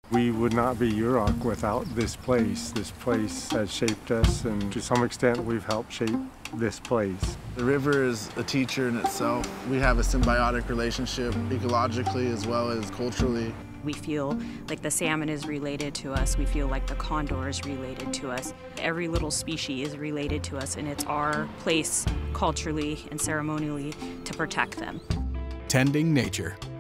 We would not be Yurok without this place. This place has shaped us, and to some extent we've helped shape this place. The river is a teacher in itself. We have a symbiotic relationship ecologically as well as culturally. We feel like the salmon is related to us. We feel like the condor is related to us. Every little species is related to us, and it's our place culturally and ceremonially to protect them. Tending nature.